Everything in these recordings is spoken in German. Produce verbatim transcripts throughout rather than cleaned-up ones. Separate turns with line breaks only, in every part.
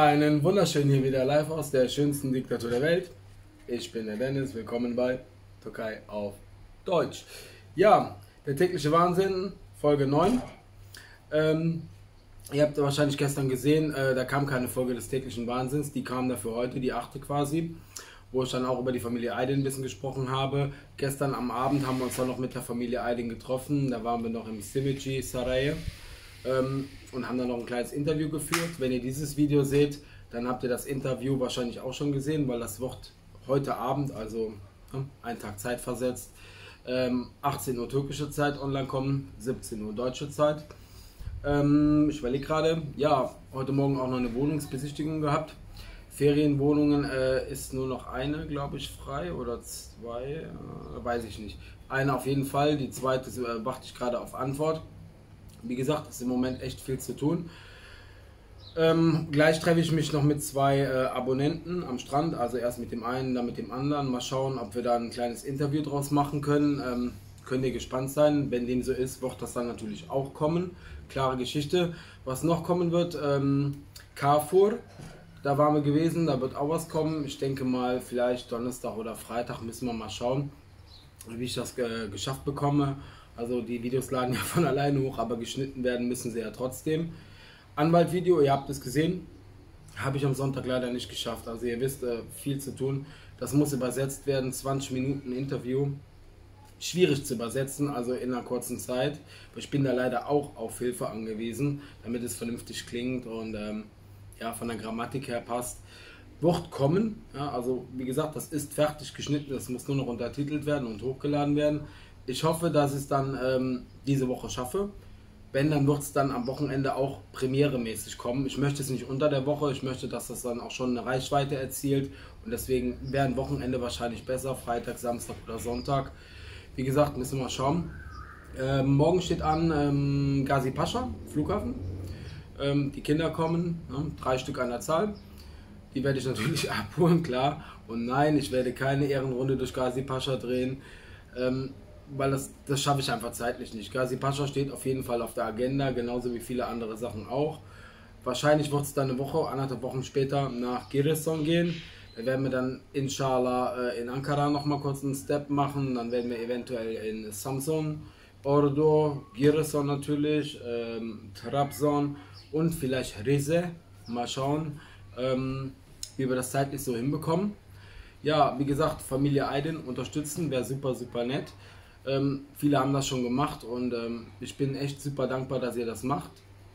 Einen wunderschönen hier wieder live aus der schönsten Diktatur der Welt. Ich bin der Dennis, willkommen bei Türkei auf Deutsch. Ja, der tägliche Wahnsinn, Folge neun. Ähm, ihr habt wahrscheinlich gestern gesehen, äh, da kam keine Folge des täglichen Wahnsinns, die kam dafür heute, die achte quasi, wo ich dann auch über die Familie Aydin ein bisschen gesprochen habe. Gestern am Abend haben wir uns dann noch mit der Familie Aydin getroffen, da waren wir noch im Simici Saray. Ähm, und haben dann noch ein kleines Interview geführt. Wenn ihr dieses Video seht, dann habt ihr das Interview wahrscheinlich auch schon gesehen, weil das wird heute Abend, also ja, einen Tag Zeit versetzt, ähm, achtzehn Uhr türkische Zeit online kommen, siebzehn Uhr deutsche Zeit. Ähm, ich überlege gerade, ja, heute Morgen auch noch eine Wohnungsbesichtigung gehabt. Ferienwohnungen äh, ist nur noch eine, glaube ich, frei oder zwei, äh, weiß ich nicht. Eine auf jeden Fall, die zweite äh, warte ich gerade auf Antwort. Wie gesagt, ist im Moment echt viel zu tun. Ähm, gleich treffe ich mich noch mit zwei äh, Abonnenten am Strand, also erst mit dem einen, dann mit dem anderen. Mal schauen, ob wir da ein kleines Interview draus machen können. Ähm, könnt ihr gespannt sein. Wenn dem so ist, wird das dann natürlich auch kommen. Klare Geschichte. Was noch kommen wird, ähm, Carrefour, da waren wir gewesen, da wird auch was kommen. Ich denke mal, vielleicht Donnerstag oder Freitag müssen wir mal schauen, wie ich das äh, geschafft bekomme. Also die Videos laden ja von alleine hoch, aber geschnitten werden müssen sie ja trotzdem. Anwaltvideo, ihr habt es gesehen, habe ich am Sonntag leider nicht geschafft. Also ihr wisst, viel zu tun. Das muss übersetzt werden, zwanzig Minuten Interview. Schwierig zu übersetzen, also in einer kurzen Zeit. Ich bin da leider auch auf Hilfe angewiesen, damit es vernünftig klingt und ähm, ja, von der Grammatik her passt. Wird kommen, ja, also wie gesagt, das ist fertig geschnitten, das muss nur noch untertitelt werden und hochgeladen werden. Ich hoffe, dass ich es dann ähm, diese Woche schaffe. Wenn, dann wird es dann am Wochenende auch premieremäßig kommen. Ich möchte es nicht unter der Woche, ich möchte, dass das dann auch schon eine Reichweite erzielt. Und deswegen wäre ein Wochenende wahrscheinlich besser, Freitag, Samstag oder Sonntag. Wie gesagt, müssen wir mal schauen. Ähm, morgen steht an ähm, Gazi Pascha, Flughafen. Ähm, die Kinder kommen, ne, drei Stück an der Zahl. Die werde ich natürlich abholen, klar. Und nein, ich werde keine Ehrenrunde durch Gazi Pascha drehen. Ähm, weil das, das schaffe ich einfach zeitlich nicht. Gazi Pascha steht auf jeden Fall auf der Agenda, genauso wie viele andere Sachen auch. Wahrscheinlich wird es dann eine Woche, anderthalb Wochen später nach Giresun gehen. Da werden wir dann inshallah in Ankara nochmal kurz einen Step machen. Dann werden wir eventuell in Samsun, Ordu, Giresun natürlich, ähm, Trabzon und vielleicht Rize. Mal schauen, ähm, wie wir das zeitlich so hinbekommen. Ja, wie gesagt, Familie Aydin unterstützen, wäre super, super nett. Ähm, viele haben das schon gemacht und ähm, ich bin echt super dankbar, dass ihr das macht.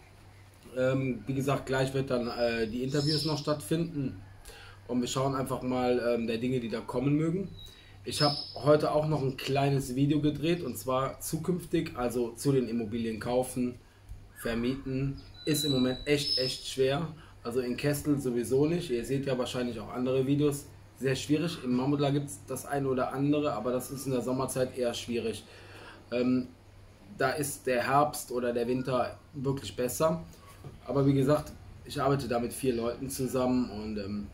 Ähm, wie gesagt, gleich wird dann äh, die Interviews noch stattfinden und wir schauen einfach mal ähm, der Dinge, die da kommen mögen. Ich habe heute auch noch ein kleines Video gedreht und zwar zukünftig, also zu den Immobilien kaufen, vermieten, ist im Moment echt, echt schwer. Also in Kestel sowieso nicht. Ihr seht ja wahrscheinlich auch andere Videos. Sehr schwierig. Im Mamutla gibt es das eine oder andere, aber das ist in der Sommerzeit eher schwierig. Ähm, da ist der Herbst oder der Winter wirklich besser. Aber wie gesagt, ich arbeite da mit vier Leuten zusammen und ähm,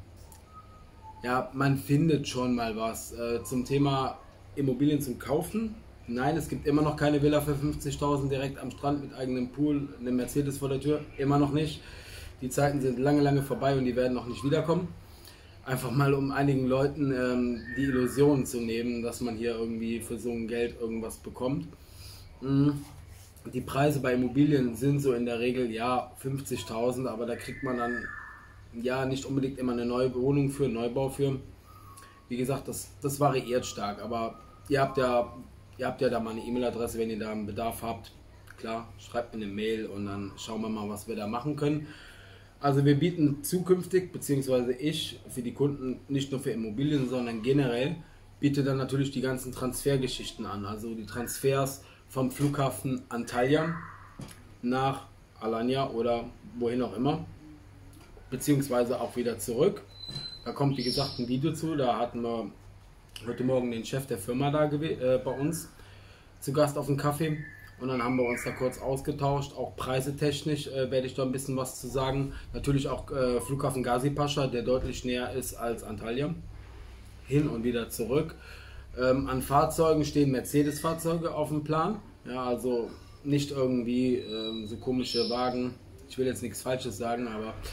ja, man findet schon mal was. Äh, zum Thema Immobilien zum Kaufen. Nein, es gibt immer noch keine Villa für fünfzigtausend direkt am Strand mit eigenem Pool, eine Mercedes vor der Tür. Immer noch nicht. Die Zeiten sind lange, lange vorbei und die werden noch nicht wiederkommen. Einfach mal, um einigen Leuten ähm, die Illusion zu nehmen, dass man hier irgendwie für so ein Geld irgendwas bekommt. Mhm. Die Preise bei Immobilien sind so in der Regel, ja, fünfzigtausend, aber da kriegt man dann, ja, nicht unbedingt immer eine neue Wohnung für, einen Neubau für. Wie gesagt, das, das variiert stark, aber ihr habt ja, ihr habt ja da mal eine E-Mail-Adresse, wenn ihr da einen Bedarf habt. Klar, schreibt mir eine Mail und dann schauen wir mal, was wir da machen können. Also wir bieten zukünftig, beziehungsweise ich, für die Kunden, nicht nur für Immobilien, sondern generell, biete dann natürlich die ganzen Transfergeschichten an. Also die Transfers vom Flughafen Antalya nach Alanya oder wohin auch immer, beziehungsweise auch wieder zurück. Da kommt wie gesagt ein Video zu, da hatten wir heute Morgen den Chef der Firma da äh, bei uns zu Gast auf dem Kaffee. Und dann haben wir uns da kurz ausgetauscht, auch preisetechnisch äh, werde ich da ein bisschen was zu sagen. Natürlich auch äh, Flughafen Gazi Pascha, der deutlich näher ist als Antalya. Hin und wieder zurück. Ähm, an Fahrzeugen stehen Mercedes-Fahrzeuge auf dem Plan. Ja, also nicht irgendwie ähm, so komische Wagen. Ich will jetzt nichts Falsches sagen, aber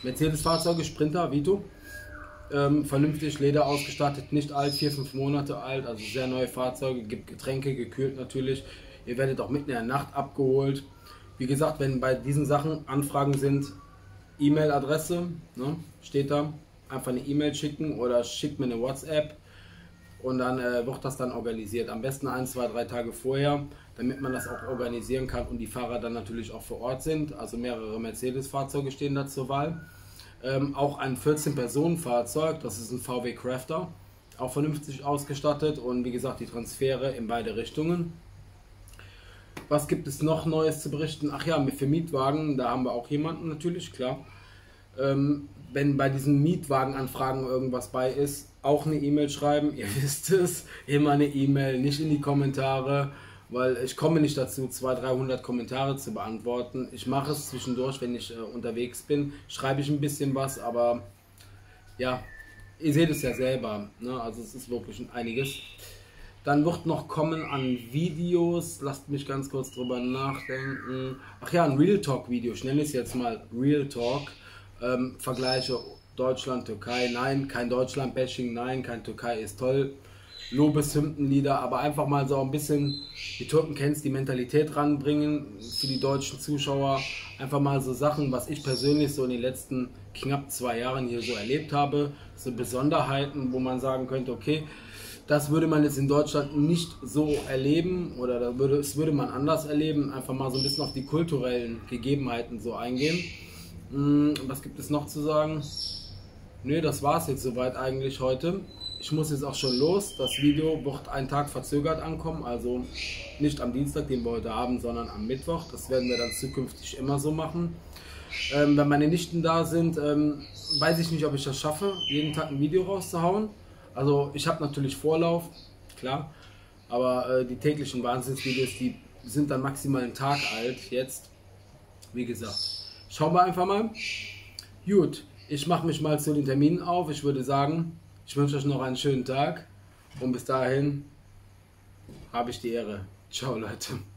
Mercedes-Fahrzeuge, Sprinter, Vito. Ähm, vernünftig, Leder ausgestattet, nicht alt, vier, fünf Monate alt, also sehr neue Fahrzeuge, gibt Getränke, gekühlt natürlich. Ihr werdet auch mitten in der Nacht abgeholt. Wie gesagt, wenn bei diesen Sachen Anfragen sind, E-Mail-Adresse, ne, steht da, einfach eine E-Mail schicken oder schickt mir eine WhatsApp und dann äh, wird das dann organisiert. Am besten ein, zwei, drei Tage vorher, damit man das auch organisieren kann und die Fahrer dann natürlich auch vor Ort sind. Also mehrere Mercedes-Fahrzeuge stehen da zur Wahl. Ähm, auch ein vierzehn-Personen-Fahrzeug, das ist ein V W Crafter, auch vernünftig ausgestattet und wie gesagt die Transfere in beide Richtungen. Was gibt es noch Neues zu berichten? Ach ja, für Mietwagen, da haben wir auch jemanden natürlich, klar. Ähm, wenn bei diesen Mietwagenanfragen irgendwas bei ist, auch eine E-Mail schreiben, ihr wisst es, immer eine E-Mail, nicht in die Kommentare, weil ich komme nicht dazu, zweihundert, dreihundert Kommentare zu beantworten. Ich mache es zwischendurch, wenn ich äh, unterwegs bin, schreibe ich ein bisschen was, aber ja, ihr seht es ja selber, ne? Also es ist wirklich einiges. Dann wird noch kommen an Videos, lasst mich ganz kurz drüber nachdenken. Ach ja, ein Real Talk Video, ich nenne es jetzt mal Real Talk. Ähm, Vergleiche Deutschland, Türkei, nein, kein Deutschland-Bashing, nein, kein Türkei ist toll. Lobeshymnenlieder, aber einfach mal so ein bisschen, die Türken kennst, die Mentalität ranbringen für die deutschen Zuschauer. Einfach mal so Sachen, was ich persönlich so in den letzten knapp zwei Jahren hier so erlebt habe. So Besonderheiten, wo man sagen könnte, okay, das würde man jetzt in Deutschland nicht so erleben oder das würde, das würde man anders erleben. Einfach mal so ein bisschen auf die kulturellen Gegebenheiten so eingehen. Hm, was gibt es noch zu sagen? Nö, das war es jetzt soweit eigentlich heute. Ich muss jetzt auch schon los. Das Video wird einen Tag verzögert ankommen, also nicht am Dienstag, den wir heute haben, sondern am Mittwoch. Das werden wir dann zukünftig immer so machen. Ähm, wenn meine Nichten da sind, ähm, weiß ich nicht, ob ich das schaffe, jeden Tag ein Video rauszuhauen. Also ich habe natürlich Vorlauf, klar, aber äh, die täglichen Wahnsinnsvideos, die sind dann maximal einen Tag alt jetzt. Wie gesagt, schauen wir einfach mal. Gut, ich mache mich mal zu den Terminen auf. Ich würde sagen, ich wünsche euch noch einen schönen Tag und bis dahin habe ich die Ehre. Ciao Leute.